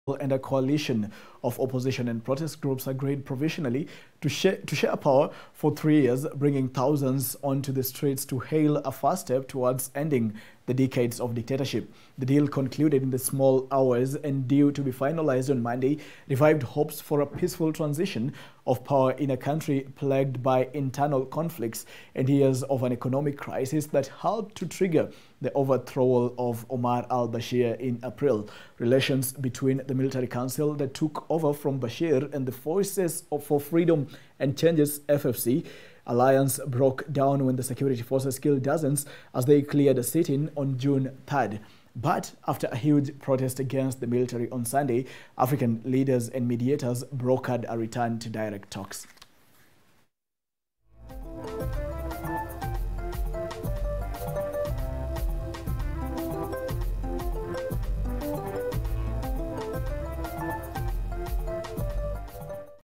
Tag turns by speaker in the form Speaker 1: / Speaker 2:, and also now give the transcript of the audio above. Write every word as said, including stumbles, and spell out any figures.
Speaker 1: and a coalition of opposition and protest groups agreed provisionally to share, to share power for three years, bringing thousands onto the streets to hail a first step towards ending the decades of dictatorship. The deal, concluded in the small hours and due to be finalized on Monday, revived hopes for a peaceful transition of power in a country plagued by internal conflicts and years of an economic crisis that helped to trigger the overthrow of Omar al-Bashir in April. Relations between the military council that took over from Bashir and the Forces for Freedom and Changes F F C alliance broke down when the security forces killed dozens as they cleared a sit-in on June third. But after a huge protest against the military on Sunday, African leaders and mediators brokered a return to direct talks.